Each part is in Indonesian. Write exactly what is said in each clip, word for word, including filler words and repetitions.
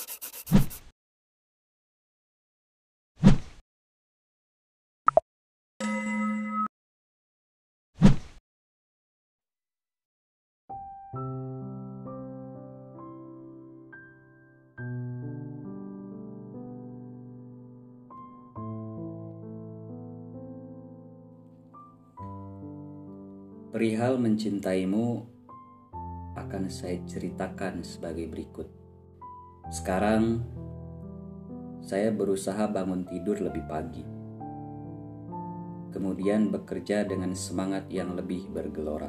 Perihal mencintaimu akan saya ceritakan sebagai berikut. Sekarang saya berusaha bangun tidur lebih pagi, kemudian bekerja dengan semangat yang lebih bergelora.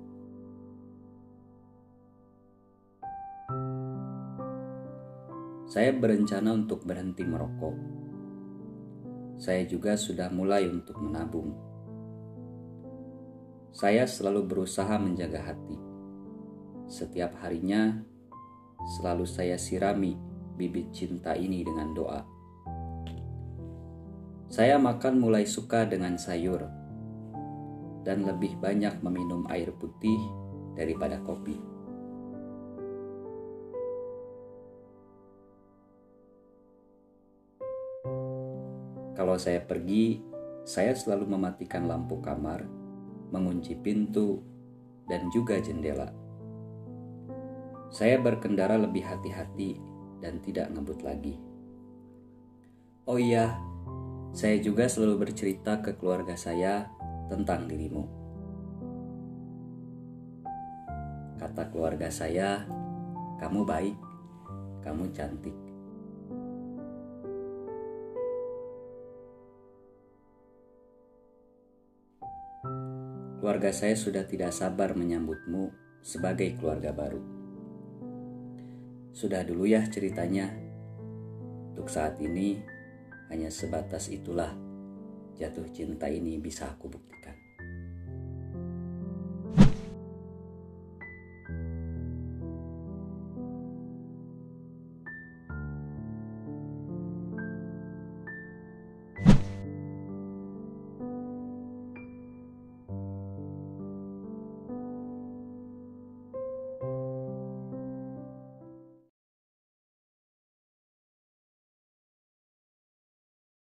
Saya berencana untuk berhenti merokok. Saya juga sudah mulai untuk menabung. Saya selalu berusaha menjaga hati. Setiap harinya selalu saya sirami bibit cinta ini dengan doa. Saya makan mulai suka dengan sayur dan lebih banyak meminum air putih daripada kopi. Kalau saya pergi, saya selalu mematikan lampu kamar, mengunci pintu, dan juga jendela. Saya berkendara lebih hati-hati dan tidak ngebut lagi. Oh iya, saya juga selalu bercerita ke keluarga saya tentang dirimu. Kata keluarga saya, kamu baik, kamu cantik. Keluarga saya sudah tidak sabar menyambutmu sebagai keluarga baru. Sudah dulu ya ceritanya. Untuk saat ini hanya sebatas itulah jatuh cinta ini bisa aku buktikan.